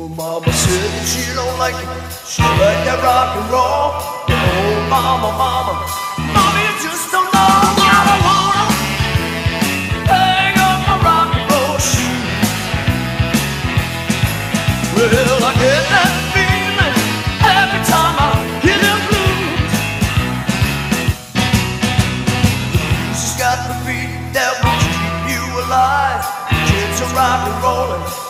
Mama said that she don't like it. She like that rock and roll. Oh, mama, mama, mama, you just don't know. I don't wanna hang up my rock and roll shoes. Well, I get that feeling every time I hear them blues. The blues has got the beat that will keep you alive. Kids are rock and rolling.